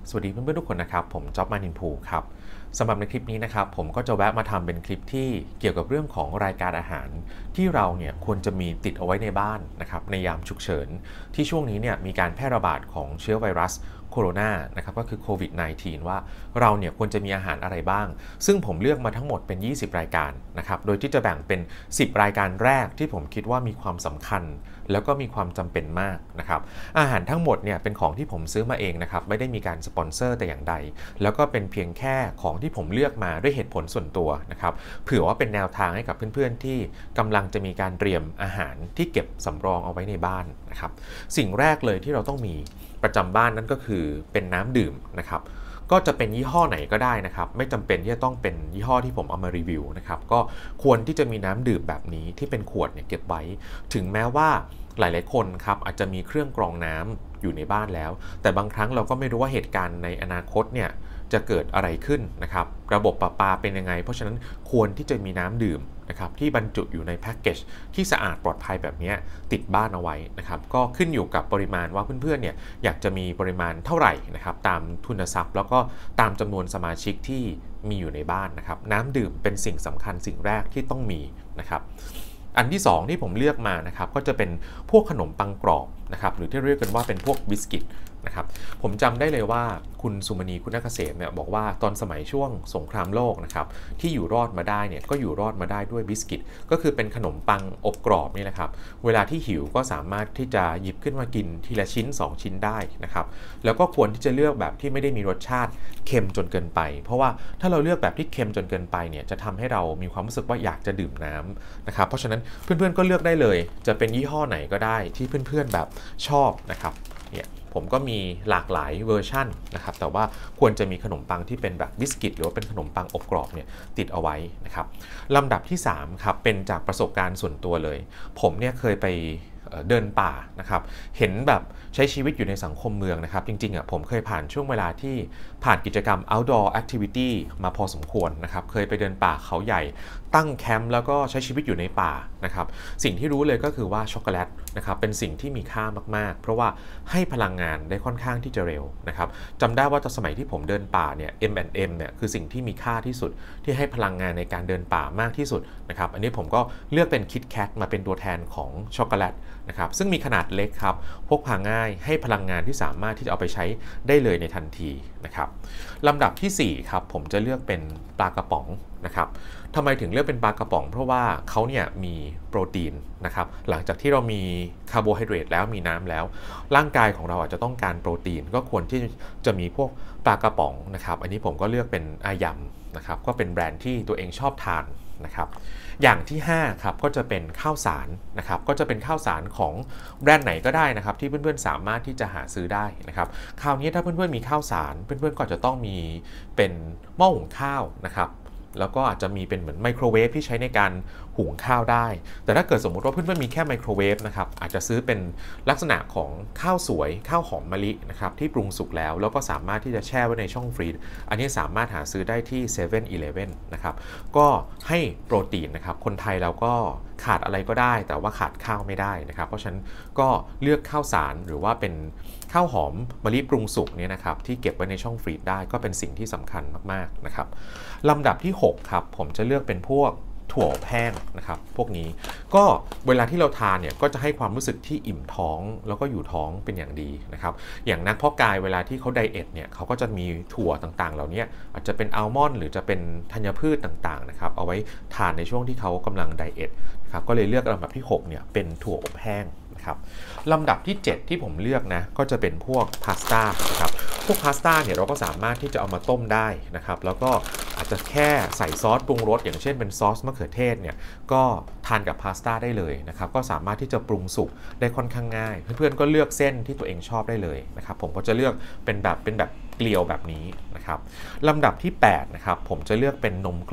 สวัสดีเพื่อนๆทุกคนนะครับผมจ๊อบมานินพูครับสำหรับในคลิปนี้นะครับผมก็จะแวะมาทำเป็นคลิปที่เกี่ยวกับเรื่องของรายการอาหารที่เราเนี่ยควรจะมีติดเอาไว้ในบ้านนะครับในยามฉุกเฉินที่ช่วงนี้เนี่ยมีการแพร่ระบาดของเชื้อไวรัสโคโรนานะครับก็คือโควิด -19 ว่าเราเนี่ยควรจะมีอาหารอะไรบ้างซึ่งผมเลือกมาทั้งหมดเป็น20รายการนะครับโดยที่จะแบ่งเป็น10รายการแรกที่ผมคิดว่ามีความสำคัญแล้วก็มีความจำเป็นมากนะครับอาหารทั้งหมดเนี่ยเป็นของที่ผมซื้อมาเองนะครับไม่ได้มีการสปอนเซอร์แต่อย่างใดแล้วก็เป็นเพียงแค่ของที่ผมเลือกมาด้วยเหตุผลส่วนตัวนะครับเผื่อว่าเป็นแนวทางให้กับเพื่อนๆที่กำลังจะมีการเตรียมอาหารที่เก็บสำรองเอาไว้ในบ้านนะครับสิ่งแรกเลยที่เราต้องมีประจำบ้านนั่นก็คือเป็นน้ำดื่มนะครับก็จะเป็นยี่ห้อไหนก็ได้นะครับไม่จำเป็นที่จะต้องเป็นยี่ห้อที่ผมเอามารีวิวนะครับก็ควรที่จะมีน้ำดื่มแบบนี้ที่เป็นขวดเนี่ยเก็บไว้ถึงแม้ว่าหลายๆคนครับอาจจะมีเครื่องกรองน้ำอยู่ในบ้านแล้วแต่บางครั้งเราก็ไม่รู้ว่าเหตุการณ์ในอนาคตเนี่ยจะเกิดอะไรขึ้นนะครับระบบประปาเป็นยังไงเพราะฉะนั้นควรที่จะมีน้ำดื่มนะครับที่บรรจุอยู่ในแพ็กเกจที่สะอาดปลอดภัยแบบนี้ติดบ้านเอาไว้นะครับก็ขึ้นอยู่กับปริมาณว่าเพื่อนๆเนี่ยอยากจะมีปริมาณเท่าไหร่นะครับตามทุนทรัพย์แล้วก็ตามจำนวนสมาชิกที่มีอยู่ในบ้านนะครับน้ำดื่มเป็นสิ่งสำคัญสิ่งแรกที่ต้องมีนะครับอันที่2ที่ผมเลือกมานะครับก็จะเป็นพวกขนมปังกรอบนะครับหรือที่เรียกกันว่าเป็นพวกบิสกิตนะครับผมจำได้เลยว่าคุณสุมณีคุณเกษมเนี่ยบอกว่าตอนสมัยช่วงสงครามโลกนะครับที่อยู่รอดมาได้เนี่ยก็อยู่รอดมาได้ด้วยบิสกิตก็คือเป็นขนมปังอบกรอบนี่แหละครับเวลาที่หิวก็สามารถที่จะหยิบขึ้นมากินทีละชิ้น2ชิ้นได้นะครับแล้วก็ควรที่จะเลือกแบบที่ไม่ได้มีรสชาติเค็มจนเกินไปเพราะว่าถ้าเราเลือกแบบที่เค็มจนเกินไปเนี่ยจะทำให้เรามีความรู้สึกว่าอยากจะดื่มน้ำนะครับเพราะฉะนั้นเพื่อนๆก็เลือกได้เลยจะเป็นยี่ห้อไหนก็ได้ที่เพื่อนๆแบบชอบนะครับเนี่ยผมก็มีหลากหลายเวอร์ชันนะครับแต่ว่าควรจะมีขนมปังที่เป็นแบบบิสกิตหรือว่าเป็นขนมปังอบกรอบเนี่ยติดเอาไว้นะครับลำดับที่3ครับเป็นจากประสบการณ์ส่วนตัวเลยผมเนี่ยเคยไปเดินป่านะครับเห็นแบบใช้ชีวิตอยู่ในสังคมเมืองนะครับจริงๆผมเคยผ่านช่วงเวลาที่ผ่านกิจกรรม outdoor activity มาพอสมควรนะครับเคยไปเดินป่าเขาใหญ่ตั้งแคมป์แล้วก็ใช้ชีวิตอยู่ในป่านะครับสิ่งที่รู้เลยก็คือว่าช็อกโกแลตนะครับเป็นสิ่งที่มีค่ามากๆเพราะว่าให้พลังงานได้ค่อนข้างที่จะเร็วนะครับจำได้ว่าตอนสมัยที่ผมเดินป่าเนี่ย M&M เนี่ยคือสิ่งที่มีค่าที่สุดที่ให้พลังงานในการเดินป่ามากที่สุดนะครับอันนี้ผมก็เลือกเป็นคิดแคทมาเป็นตัวแทนของช็อกโกแลตนะครับซึ่งมีขนาดเล็กครับพกพาง่ายให้พลังงานที่สามารถที่จะเอาไปใช้ได้เลยในทันทีนะครับลำดับที่4ครับผมจะเลือกเป็นปลากระป๋องนะครับทำไมถึงเลือกเป็นปลากระป๋องเพราะว่าเขาเนี่ยมีโปรตีนนะครับหลังจากที่เรามีคาร์โบไฮเดรตแล้วมีน้ำแล้วร่างกายของเราอาจจะต้องการโปรตีนก็ควรที่จะมีพวกปลากระป๋องนะครับอันนี้ผมก็เลือกเป็นอายำนะครับก็เป็นแบรนด์ที่ตัวเองชอบทานนะครับอย่างที่5ครับก็จะเป็นข้าวสารนะครับก็จะเป็นข้าวสารของแบรนด์ไหนก็ได้นะครับที่เพื่อนๆสามารถที่จะหาซื้อได้นะครับคราวนี้ถ้าเพื่อนๆมีข้าวสารเพื่อนๆก็จะต้องมีเป็นหม้อหุงข้าวนะครับแล้วก็อาจจะมีเป็นเหมือนไมโครเวฟที่ใช้ในการหุงข้าวได้แต่ถ้าเกิดสมมุติว่าเพื่อนๆมีแค่ไมโครเวฟนะครับอาจจะซื้อเป็นลักษณะของข้าวสวยข้าวหอมมะลินะครับที่ปรุงสุกแล้วก็สามารถที่จะแช่ไว้ในช่องฟรีซอันนี้สามารถหาซื้อได้ที่7-Eleven นะครับก็ให้โปรตีนนะครับคนไทยเราก็ขาดอะไรก็ได้แต่ว่าขาดข้าวไม่ได้นะครับเพราะฉะนั้นก็เลือกข้าวสารหรือว่าเป็นข้าวหอมมะลิปรุงสุกเนี่ยนะครับที่เก็บไว้ในช่องฟรีซได้ก็เป็นสิ่งที่สำคัญมากๆนะครับลำดับที่6ครับผมจะเลือกเป็นพวกถั่วอบแห้งนะครับพวกนี้ก็เวลาที่เราทานเนี่ยก็จะให้ความรู้สึกที่อิ่มท้องแล้วก็อยู่ท้องเป็นอย่างดีนะครับอย่างนักเพาะกายเวลาที่เขาไดเอทเนี่ยเขาก็จะมีถั่วต่างๆเหล่านี้อาจจะเป็นอัลมอนด์หรือจะเป็นธัญพืชต่างๆนะครับเอาไว้ทานในช่วงที่เขากำลังไดเอทนะครับก็เลยเลือกลำดับที่6เนี่ยเป็นถั่วอบแห้งนะครับลำดับที่7ที่ผมเลือกนะก็จะเป็นพวกพาสต้านะครับพวกพาสต้าเนี่ยเราก็สามารถที่จะเอามาต้มได้นะครับแล้วก็อาจจะแค่ใส่ซอสปรุงรสอย่างเช่นเป็นซอสมะเขือเทศเนี่ยก็ทานกับพาสต้าได้เลยนะครับก็สามารถที่จะปรุงสุกได้ค่อนข้างง่ายเพื่อนๆก็เลือกเส้นที่ตัวเองชอบได้เลยนะครับผมก็จะเลือกเป็นแบบเกลียวแบบนี้นะครับลำดับที่8นะครับผมจะเลือกเป็นนมกล่อง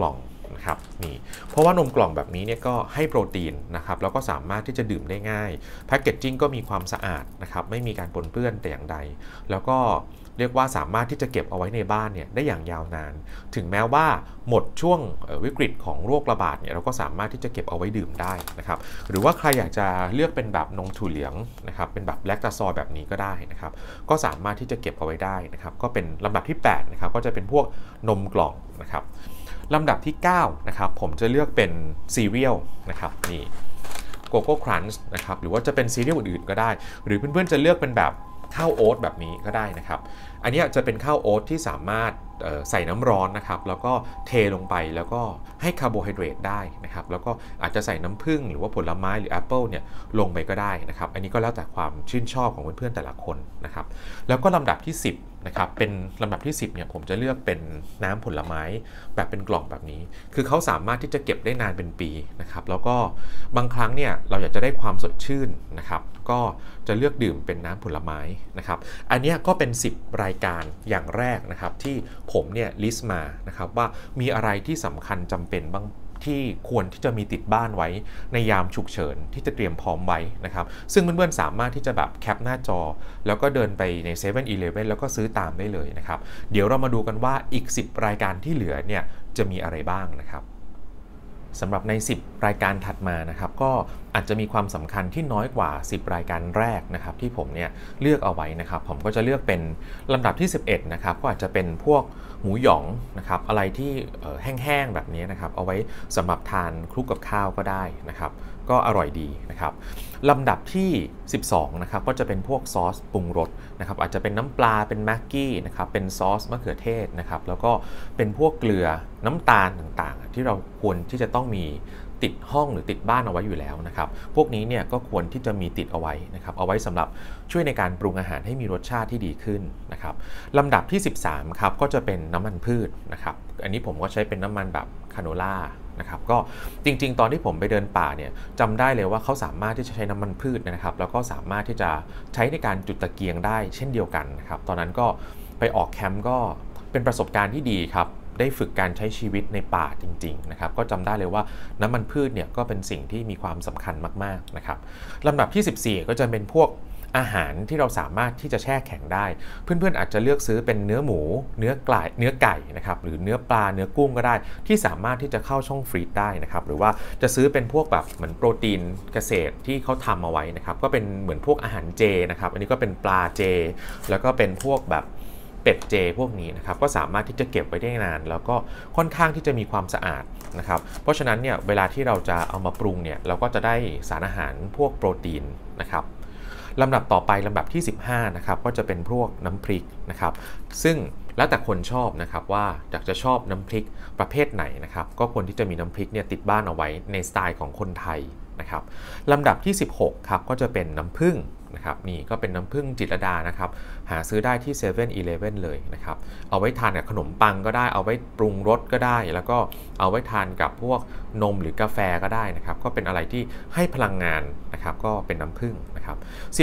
นะครับนี่เพราะว่านมกล่องแบบนี้เนี่ยก็ให้โปรตีนนะครับแล้วก็สามารถที่จะดื่มได้ง่ายแพคเกจจิ้งก็มีความสะอาดนะครับไม่มีการปนเปื้อนแต่อย่างใดแล้วก็เรียกว่าสามารถที่จะเก็บเอาไว้ในบ้านเนี่ยได้อย่างยาวนานถึงแม้ว่าหมดช่วงวิกฤตของโรคระบาดเนี่ยเราก็สามารถที่จะเก็บเอาไว้ดื่มได้นะครับหรือว่าใครอยากจะเลือกเป็นแบบนมถั่วเหลืองนะครับเป็นแบบแลคตาซอยแบบนี้ก็ได้นะครับก็สามารถที่จะเก็บเอาไว้ได้นะครับก็เป็นลำดับที่8นะครับก็จะเป็นพวกนมกล่องนะครับลำดับที่9นะครับผมจะเลือกเป็นซีเรียลนะครับนี่โกโก้ครันช์นะครับหรือว่าจะเป็นซีเรียลอื่นๆก็ได้หรือเพื่อนๆจะเลือกเป็นแบบข้าวโอ๊ตแบบนี้ก็ได้นะครับอันนี้จะเป็นข้าวโอ๊ตที่สามารถใส่น้ำร้อนนะครับแล้วก็เทลงไปแล้วก็ให้คาร์โบไฮเดรตได้นะครับแล้วก็อาจจะใส่น้ำผึ้งหรือว่าผลไม้หรือแอปเปิลเนี่ยลงไปก็ได้นะครับอันนี้ก็แล้วแต่ความชื่นชอบของเพื่อนๆแต่ละคนนะครับแล้วก็ลำดับที่10นะครับเป็นลำดับที่10เนี่ยผมจะเลือกเป็นน้ำผลไม้แบบเป็นกล่องแบบนี้คือเขาสามารถที่จะเก็บได้นานเป็นปีนะครับแล้วก็บางครั้งเนี่ยเราอยากจะได้ความสดชื่นนะครับก็จะเลือกดื่มเป็นน้ำผลไม้นะครับอันนี้ก็เป็น10รายการอย่างแรกนะครับที่ผมเนี่ยลิสต์มานะครับว่ามีอะไรที่สำคัญจำเป็นบ้างที่ควรที่จะมีติดบ้านไว้ในยามฉุกเฉินที่จะเตรียมพร้อมไว้นะครับซึ่งเพื่อนๆสามารถที่จะแบบแคปหน้าจอแล้วก็เดินไปใน7-Eleven แล้วก็ซื้อตามได้เลยนะครับเดี๋ยวเรามาดูกันว่าอีก10รายการที่เหลือเนี่ยจะมีอะไรบ้างนะครับสำหรับใน10รายการถัดมานะครับก็อาจจะมีความสำคัญที่น้อยกว่า10รายการแรกนะครับที่ผมเนี่ยเลือกเอาไว้นะครับผมก็จะเลือกเป็นลำดับที่11นะครับก็อาจจะเป็นพวกหมูหยองนะครับอะไรที่แห้งๆแบบนี้นะครับเอาไว้สำหรับทานคลุกกับข้าวก็ได้นะครับก็อร่อยดีนะครับลำดับที่12นะครับก็จะเป็นพวกซอสปรุงรสนะครับอาจจะเป็นน้ำปลาเป็นแม็กกี้นะครับเป็นซอสมะเขือเทศนะครับแล้วก็เป็นพวกเกลือน้ำตาลต่างๆที่เราควรที่จะต้องมีติดห้องหรือติดบ้านเอาไว้อยู่แล้วนะครับพวกนี้เนี่ยก็ควรที่จะมีติดเอาไว้นะครับเอาไว้สำหรับช่วยในการปรุงอาหารให้มีรสชาติที่ดีขึ้นนะครับลำดับที่13ครับก็จะเป็นน้ำมันพืชนะครับอันนี้ผมก็ใช้เป็นน้ำมันแบบคาโนล่านะครับก็จริงๆตอนที่ผมไปเดินป่าเนี่ยจำได้เลยว่าเขาสามารถที่จะใช้น้ำมันพืชนะครับแล้วก็สามารถที่จะใช้ในการจุดตะเกียงได้เช่นเดียวกันนะครับตอนนั้นก็ไปออกแคมป์ก็เป็นประสบการณ์ที่ดีครับได้ฝึกการใช้ชีวิตในป่าจริงๆนะครับก็จำได้เลยว่าน้ำมันพืชเนี่ยก็เป็นสิ่งที่มีความสำคัญมากๆนะครับลำดับที่14ก็จะเป็นพวกอาหารที่เราสามารถที่จะแช่แข็งได้เพื่อนๆอาจจะเลือกซื้อเป็นเนื้อหมูเนื้อไก่นะครับหรือเนื้อปลาเนื้อกุ้งก็ได้ที่สามารถที่จะเข้าช่องฟรีซได้นะครับหรือว่าจะซื้อเป็นพวกแบบเหมือนโปรตีนเกษตรที่เขาทำเอาไว้นะครับก็เป็นเหมือนพวกอาหารเจนะครับอันนี้ก็เป็นปลาเจแล้วก็เป็นพวกแบบเป็ดเจพวกนี้นะครับก็สามารถที่จะเก็บไว้ได้นานแล้วก็ค่อนข้างที่จะมีความสะอาดนะครับเพราะฉะนั้นเนี่ยเวลาที่เราจะเอามาปรุงเนี่ยเราก็จะได้สารอาหารพวกโปรตีนนะครับลำดับต่อไปลำดับที่15นะครับก็จะเป็นพวกน้ำพริกนะครับซึ่งแล้วแต่คนชอบนะครับว่าอยากจะชอบน้ำพริกประเภทไหนนะครับก็ควรที่จะมีน้ำพริกเนี่ยติดบ้านเอาไว้ในสไตล์ของคนไทยนะครับลำดับที่16ครับก็จะเป็นน้ำผึ้งนะครับนี่ก็เป็นน้ำผึ้งจิตรลดานะครับหาซื้อได้ที่7-Eleven เลยนะครับเอาไว้ทานกับขนมปังก็ได้เอาไว้ปรุงรสก็ได้แล้วก็เอาไว้ทานกับพวกนมหรือกาแฟก็ได้นะครับก็เป็นอะไรที่ให้พลังงานนะครับก็เป็นน้ำผึ้งนะครับ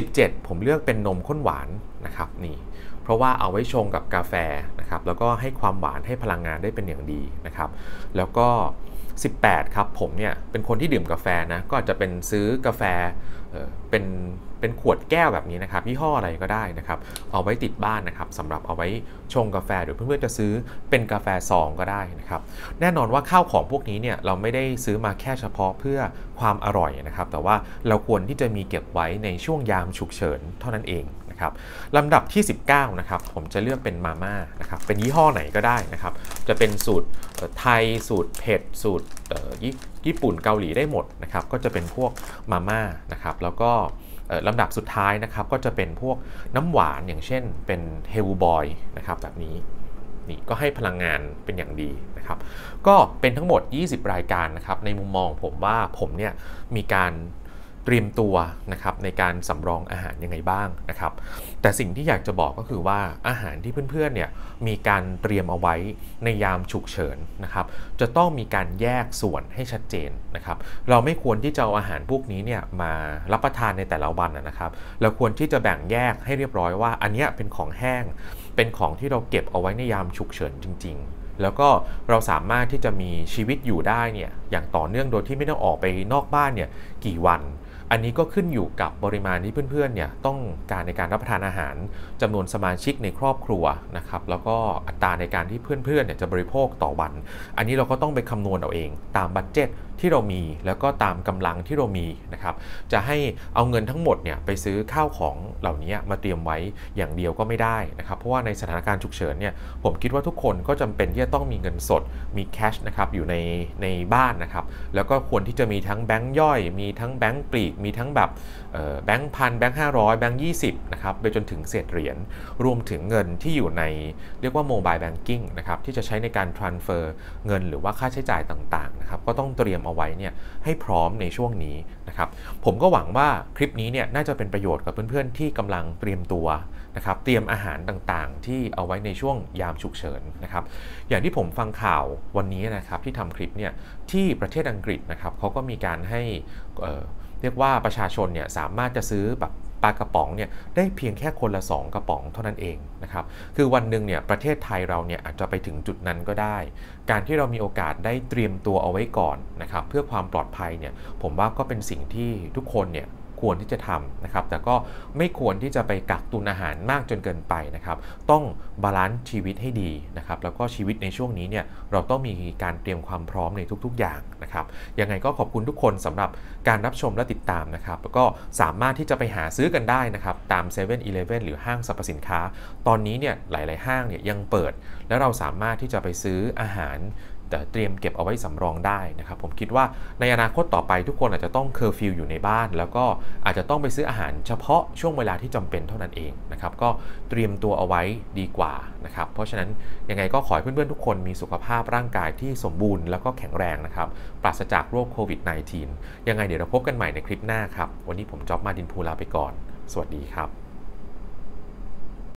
17ผมเลือกเป็นนมข้นหวานนะครับนี่เพราะว่าเอาไว้ชงกับกาแฟนะครับแล้วก็ให้ความหวานให้พลังงานได้เป็นอย่างดีนะครับแล้วก็18ครับผมเนี่ยเป็นคนที่ดื่มกาแฟนะก็อาจจะเป็นซื้อกาแฟเป็นขวดแก้วแบบนี้นะครับยี่ห้ออะไรก็ได้นะครับเอาไว้ติดบ้านนะครับสำหรับเอาไว้ชงกาแฟหรือเพื่อนๆจะซื้อเป็นกาแฟซองก็ได้นะครับแน่นอนว่าข้าวของพวกนี้เนี่ยเราไม่ได้ซื้อมาแค่เฉพาะเพื่อความอร่อยนะครับแต่ว่าเราควรที่จะมีเก็บไว้ในช่วงยามฉุกเฉินเท่านั้นเองนะครับลำดับที่19นะครับผมจะเลือกเป็นมาม่านะครับเป็นยี่ห้อไหนก็ได้นะครับจะเป็นสูตรไทยสูตรเผ็ดสูตรญี่ปุ่นเกาหลีได้หมดนะครับก็จะเป็นพวกมาม่านะครับแล้วก็ลำดับสุดท้ายนะครับก็จะเป็นพวกน้ำหวานอย่างเช่นเป็นเฮลบอยนะครับแบบนี้นี่ก็ให้พลังงานเป็นอย่างดีนะครับก็เป็นทั้งหมด20รายการนะครับในมุมมองผมว่าผมเนี่ยมีการเตรียมตัวนะครับในการสำรองอาหารยังไงบ้างนะครับแต่สิ่งที่อยากจะบอกก็คือว่าอาหารที่เพื่อนๆเนี่ยมีการเตรียมเอาไว้ในยามฉุกเฉินนะครับจะต้องมีการแยกส่วนให้ชัดเจนนะครับเราไม่ควรที่จะเอาอาหารพวกนี้เนี่ยมารับประทานในแต่ละวันนะครับเราควรที่จะแบ่งแยกให้เรียบร้อยว่าอันนี้เป็นของแห้งเป็นของที่เราเก็บเอาไว้ในยามฉุกเฉินจริงๆแล้วก็เราสามารถที่จะมีชีวิตอยู่ได้เนี่ยอย่างต่อเนื่องโดยที่ไม่ต้องออกไปนอกบ้านเนี่ยกี่วันอันนี้ก็ขึ้นอยู่กับปริมาณที่เพื่อนๆเนี่ยต้องการในการรับประทานอาหารจำนวนสมาชิกในครอบครัวนะครับแล้วก็อัตราในการที่เพื่อนๆเนี่ยจะบริโภคต่อวันอันนี้เราก็ต้องไปคำนวณเอาเองตามบัดเจ็ตที่เรามีแล้วก็ตามกำลังที่เรามีนะครับจะให้เอาเงินทั้งหมดเนี่ยไปซื้อข้าวของเหล่านี้มาเตรียมไว้อย่างเดียวก็ไม่ได้นะครับเพราะว่าในสถานการณ์ฉุกเฉินเนี่ยผมคิดว่าทุกคนก็จำเป็นที่จะต้องมีเงินสดมีแคชนะครับอยู่ในบ้านนะครับแล้วก็ควรที่จะมีทั้งแบงค์ย่อยมีทั้งแบงค์ปลีกมีทั้งแบบแบงค์พันแบงค์500แบงค์20นะครับไปจนถึงเศษเหรียญรวมถึงเงินที่อยู่ในเรียกว่าโมบายแบงกิ้งนะครับที่จะใช้ในการ transfer เงินหรือว่าค่าใช้จ่ายต่างๆนะครับก็ต้องเตรียมเอาไว้เนี่ยให้พร้อมในช่วงนี้นะครับผมก็หวังว่าคลิปนี้เนี่ยน่าจะเป็นประโยชน์กับเพื่อนๆที่กำลังเตรียมตัวนะครับเตรียมอาหารต่างๆที่เอาไว้ในช่วงยามฉุกเฉินนะครับอย่างที่ผมฟังข่าววันนี้นะครับที่ทำคลิปเนี่ยที่ประเทศอังกฤษนะครับเขาก็มีการให้เรียกว่าประชาชนเนี่ยสามารถจะซื้อแบบปลากระป๋องเนี่ยได้เพียงแค่คนละ2กระป๋องเท่านั้นเองนะครับคือวันหนึ่งเนี่ยประเทศไทยเราเนี่ยอาจจะไปถึงจุดนั้นก็ได้การที่เรามีโอกาสได้เตรียมตัวเอาไว้ก่อนนะครับเพื่อความปลอดภัยเนี่ยผมว่าก็เป็นสิ่งที่ทุกคนเนี่ยควรที่จะทำนะครับแต่ก็ไม่ควรที่จะไปกักตุนอาหารมากจนเกินไปนะครับต้องบาลานซ์ชีวิตให้ดีนะครับแล้วก็ชีวิตในช่วงนี้เนี่ยเราต้องมีการเตรียมความพร้อมในทุกๆอย่างนะครับยังไงก็ขอบคุณทุกคนสำหรับการรับชมและติดตามนะครับแล้วก็สามารถที่จะไปหาซื้อกันได้นะครับตาม7-Eleven หรือห้างสรรพสินค้าตอนนี้เนี่ยหลายๆห้างเนี่ยยังเปิดและเราสามารถที่จะไปซื้ออาหารแต่เตรียมเก็บเอาไว้สำรองได้นะครับผมคิดว่าในอนาคตต่อไปทุกคนอาจจะต้องเคอร์ฟิวอยู่ในบ้านแล้วก็อาจจะต้องไปซื้ออาหารเฉพาะช่วงเวลาที่จำเป็นเท่านั้นเองนะครับก็เตรียมตัวเอาไว้ดีกว่านะครับเพราะฉะนั้นยังไงก็ขอให้เพื่อนๆทุกคนมีสุขภาพร่างกายที่สมบูรณ์แล้วก็แข็งแรงนะครับปราศจากโรคโควิด -19 ยังไงเดี๋ยวเราพบกันใหม่ในคลิปหน้าครับวันนี้ผมจ๊อบมาดินพูลาไปก่อนสวัสดีครับ